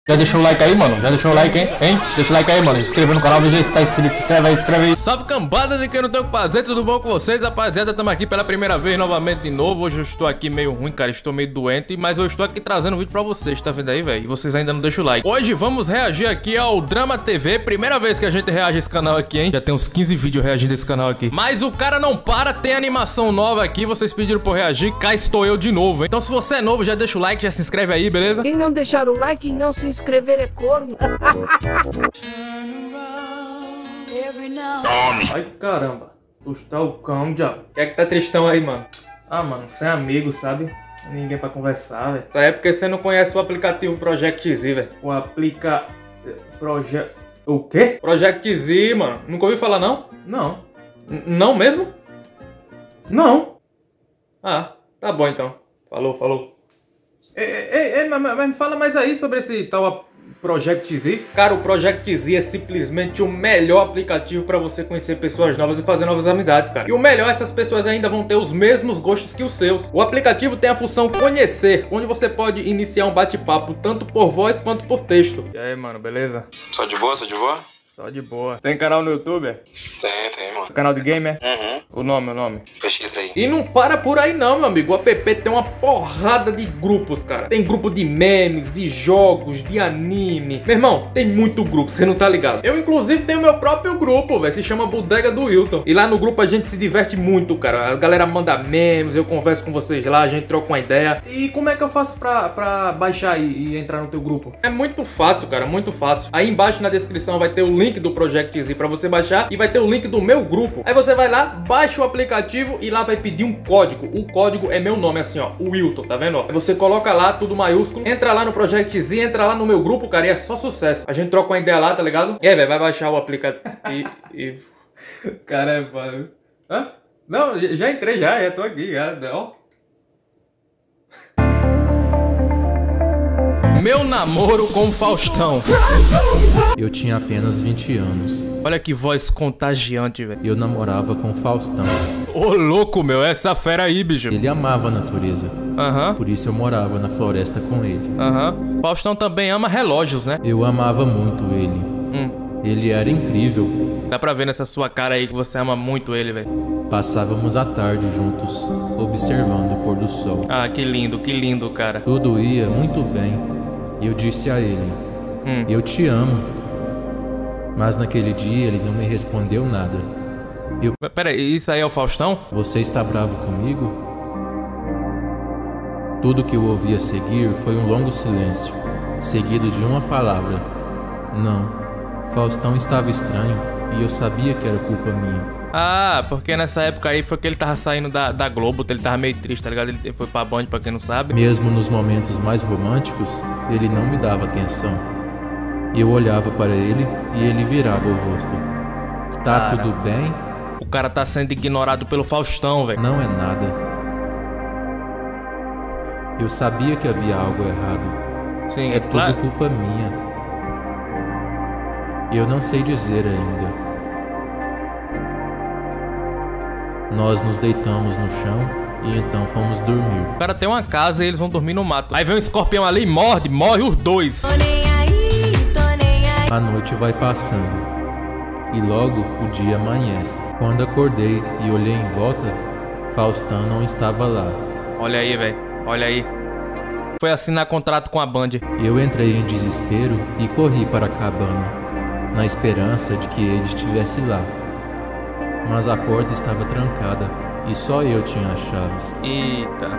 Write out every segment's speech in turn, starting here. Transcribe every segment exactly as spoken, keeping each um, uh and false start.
Já deixou o like aí, mano? Já deixou o like, hein? Hein? Deixa o like aí, mano. Se inscreva no canal, veja se tá inscrito. Se inscreve aí, se inscreve aí. Salve cambada de quem não tem o que fazer, tudo bom com vocês, rapaziada? Estamos aqui pela primeira vez novamente de novo. Hoje eu estou aqui meio ruim, cara. Estou meio doente, mas eu estou aqui trazendo um vídeo pra vocês, tá vendo aí, velho? E vocês ainda não deixam o like. Hoje vamos reagir aqui ao Drama T V. Primeira vez que a gente reage a esse canal aqui, hein? Já tem uns quinze vídeos reagindo a esse canal aqui. Mas o cara não para, tem animação nova aqui. Vocês pediram pra eu reagir, cá estou eu de novo, hein? Então se você é novo, já deixa o like, já se inscreve aí, beleza? Quem não deixar o like e não se inscrever é corno. Ai, caramba. Assustar o cão, já. Quem é que tá tristão aí, mano? Ah, mano, sem amigo, sabe? Ninguém pra conversar, velho. Isso aí é porque você não conhece o aplicativo Project Z, velho. O aplica... Proje... O quê? Project Z, mano. Nunca ouviu falar, não? Não. N não mesmo? Não. Ah, tá bom, então. Falou, falou. Ei, ei, ei, mas, mas me fala mais aí sobre esse tal Project Z. Cara, o Project Z é simplesmente o melhor aplicativo pra você conhecer pessoas novas e fazer novas amizades, cara. E o melhor, essas pessoas ainda vão ter os mesmos gostos que os seus. O aplicativo tem a função conhecer, onde você pode iniciar um bate-papo tanto por voz quanto por texto. E aí, mano, beleza? Só de boa, só de boa? Só de boa. Tem canal no YouTube? Tem, tem, mano. Canal de gamer? Uhum. O nome, o nome? Pesquisa aí. E não para por aí não, meu amigo. O app tem uma porrada de grupos, cara. Tem grupo de memes, de jogos, de anime. Meu irmão, tem muito grupo, você não tá ligado. Eu, inclusive, tenho meu próprio grupo, velho. Se chama Bodega do Wilton. E lá no grupo a gente se diverte muito, cara. A galera manda memes, eu converso com vocês lá, a gente troca uma ideia. E como é que eu faço pra, pra baixar e, e entrar no teu grupo? É muito fácil, cara, muito fácil. Aí embaixo na descrição vai ter o link do Project Z pra você baixar e vai ter o link do meu grupo. Aí você vai lá, baixa o aplicativo e lá vai pedir um código. O código é meu nome, assim, ó, o Wilton, tá vendo? Aí você coloca lá, tudo maiúsculo, entra lá no Project Z, entra lá no meu grupo, cara, e é só sucesso. A gente troca uma ideia lá, tá ligado? E aí, velho, vai baixar o aplicativo e... e... Cara, é foda. Hã? Não, já entrei já, já tô aqui, já, ó. Meu namoro com o Faustão. Eu tinha apenas vinte anos. Olha que voz contagiante, velho. Eu namorava com o Faustão. Ô, louco, meu, essa fera aí, bicho. Ele amava a natureza. Aham. Uhum. Por isso eu morava na floresta com ele. Aham. Uhum. Faustão também ama relógios, né? Eu amava muito ele. Hum. Ele era incrível. Dá pra ver nessa sua cara aí que você ama muito ele, velho. Passávamos a tarde juntos, observando o pôr do sol. Ah, que lindo, que lindo, cara. Tudo ia muito bem. Eu disse a ele, hum. eu te amo. Mas naquele dia ele não me respondeu nada. Eu... Pera aí, isso aí é o Faustão? Você está bravo comigo? Tudo que eu ouvi a seguir foi um longo silêncio, seguido de uma palavra. Não. Faustão estava estranho e eu sabia que era culpa minha. Ah, porque nessa época aí foi que ele tava saindo da, da Globo, ele tava meio triste, tá ligado? Ele foi pra Band, pra quem não sabe. Mesmo nos momentos mais românticos, ele não me dava atenção. Eu olhava para ele e ele virava o rosto. Tá Cara, tudo bem? O cara tá sendo ignorado pelo Faustão, velho. Não é nada. Eu sabia que havia algo errado. Sim, é tudo claro. Culpa minha. Eu não sei dizer ainda. Nós nos deitamos no chão e então fomos dormir. O cara tem uma casa e eles vão dormir no mato. Aí vem um escorpião ali e morde, morre os dois. Tô nem aí, tô nem aí. A noite vai passando e logo o dia amanhece. Quando acordei e olhei em volta, Faustão não estava lá. Olha aí, velho, olha aí. Foi assinar contrato com a Band. Eu entrei em desespero e corri para a cabana, na esperança de que ele estivesse lá. Mas a porta estava trancada e só eu tinha as chaves. Eita.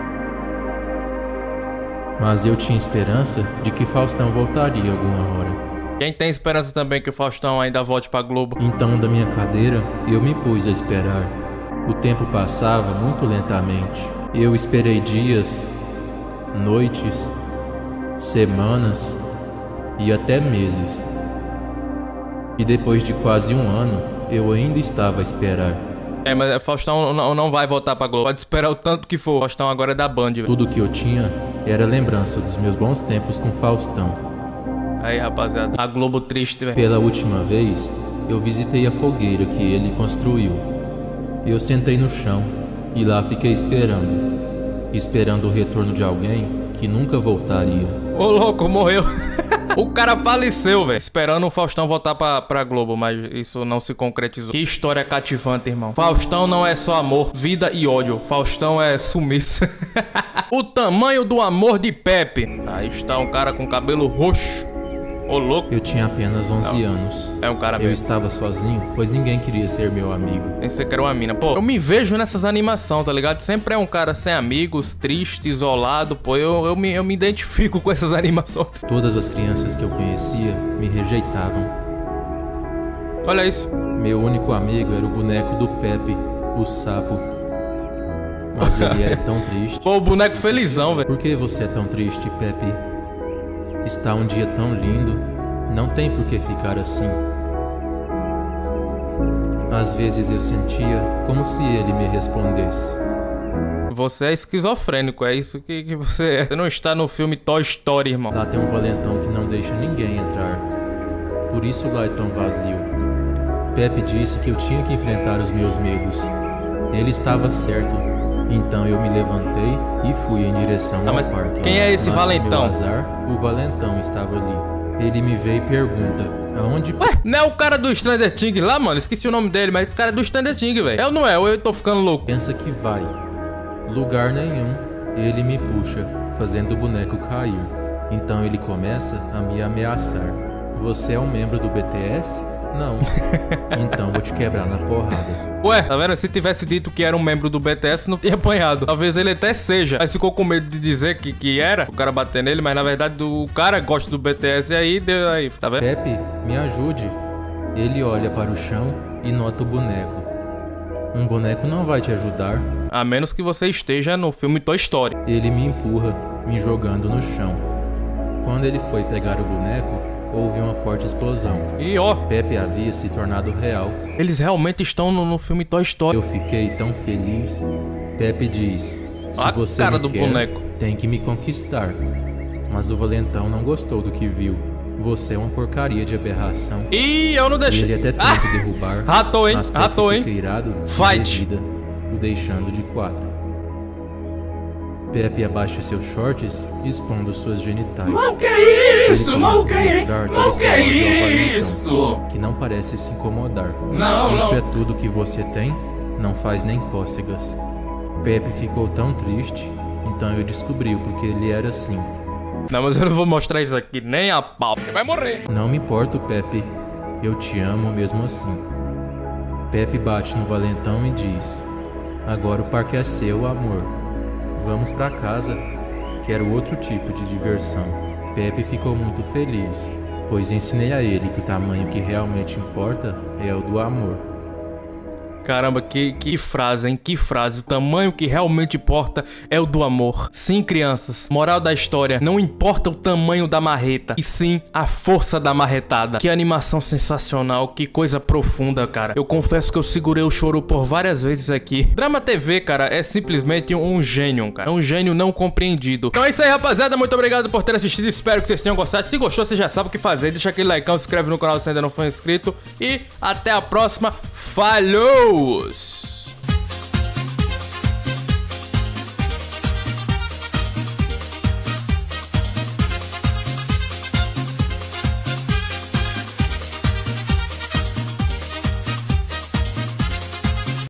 Mas eu tinha esperança de que Faustão voltaria alguma hora. Quem tem esperança também que o Faustão ainda volte pra Globo? Então, da minha cadeira, eu me pus a esperar. O tempo passava muito lentamente. Eu esperei dias, noites, semanas e até meses. E depois de quase um ano, eu ainda estava a esperar. É, mas o Faustão não, não vai voltar pra Globo. Pode esperar o tanto que for. O Faustão agora é da Band, velho. Tudo que eu tinha era lembrança dos meus bons tempos com Faustão. Aí, rapaziada. A Globo triste, velho. Pela última vez, eu visitei a fogueira que ele construiu. Eu sentei no chão e lá fiquei esperando. Esperando o retorno de alguém que nunca voltaria. Ô, louco, morreu. O cara faleceu, velho. Esperando o Faustão voltar pra, pra Globo, mas isso não se concretizou. Que história cativante, irmão. Faustão não é só amor, vida e ódio. Faustão é sumiço. O tamanho do amor de Pepe. Aí está um cara com cabelo roxo. Ô, louco. Eu tinha apenas onze Não. anos. É um cara Eu mesmo. estava sozinho, pois ninguém queria ser meu amigo. Pensei que era uma mina. Pô, eu me vejo nessas animações, tá ligado? Sempre é um cara sem amigos, triste, isolado. Pô, eu, eu, me, eu me identifico com essas animações. Todas as crianças que eu conhecia me rejeitavam. Olha isso. Meu único amigo era o boneco do Pepe, o sapo. Mas ele era tão triste. Pô, o boneco felizão, velho. Por que você é tão triste, Pepe? Está um dia tão lindo, não tem por que ficar assim. Às vezes eu sentia como se ele me respondesse. Você é esquizofrênico, é isso que, que você é. Você não está no filme Toy Story, irmão. Lá tem um valentão que não deixa ninguém entrar. Por isso lá é tão vazio. Pepe disse que eu tinha que enfrentar os meus medos. Ele estava certo. Então eu me levantei e fui em direção Ah, ao mas parque. quem é esse Mas, valentão? pro meu azar, o valentão estava ali. Ele me vê e pergunta: aonde? Ué, não é o cara do Stranger Things lá, mano? Esqueci o nome dele, mas esse cara é do Stranger Things, velho. Eu não é, ou eu tô ficando louco. Pensa que vai. Lugar nenhum. Ele me puxa, fazendo o boneco cair. Então ele começa a me ameaçar. Você é um membro do B T S? Não. Então vou te quebrar na porrada. Ué, tá vendo? Se tivesse dito que era um membro do B T S, não tinha apanhado. Talvez ele até seja. Mas ficou com medo de dizer que, que era, o cara bater nele, mas na verdade o cara gosta do B T S e aí deu aí, tá vendo? Pepe, me ajude. Ele olha para o chão e nota o boneco. Um boneco não vai te ajudar. A menos que você esteja no filme Toy Story. Ele me empurra, me jogando no chão. Quando ele foi pegar o boneco, houve uma forte explosão. E ó, Pepe havia se tornado real. eles realmente estão no, no filme Toy Story. Eu fiquei tão feliz. Pepe diz: se A você cara me do quer, boneco. tem que me conquistar. Mas o valentão não gostou do que viu. Você é uma porcaria de aberração. Ih, eu não E deixei. ele até Ah, tenta derrubar. ratou, hein? Mas Pepe Ratou, hein? fica irado e Fight. revida, o deixando de quatro. Pepe abaixa seus shorts, expondo suas genitais. Mal que é isso? Ele Mal começa que a é mostrar todo Mal o que seu é ódio ao valentão, isso? que não parece se incomodar. Não, Isso não. é tudo que você tem? Não faz nem cócegas. Pepe ficou tão triste, então eu descobri o porquê ele era assim. Não, mas eu não vou mostrar isso aqui nem a pau. Você vai morrer. Não me importo, Pepe. Eu te amo mesmo assim. Pepe bate no valentão e diz: agora o parque é seu, amor. Vamos pra casa. Quero outro tipo de diversão. Pepe ficou muito feliz, pois ensinei a ele que o tamanho que realmente importa é o do amor. Caramba, que, que frase, hein? Que frase. O tamanho que realmente importa é o do amor. Sim, crianças. Moral da história. Não importa o tamanho da marreta, e sim a força da marretada. Que animação sensacional. Que coisa profunda, cara. Eu confesso que eu segurei o choro por várias vezes aqui. Drama T V, cara, é simplesmente um gênio, cara. É um gênio não compreendido. Então é isso aí, rapaziada. Muito obrigado por ter assistido. Espero que vocês tenham gostado. Se gostou, você já sabe o que fazer. Deixa aquele like, se inscreve no canal se ainda não for inscrito. E até a próxima. Falou!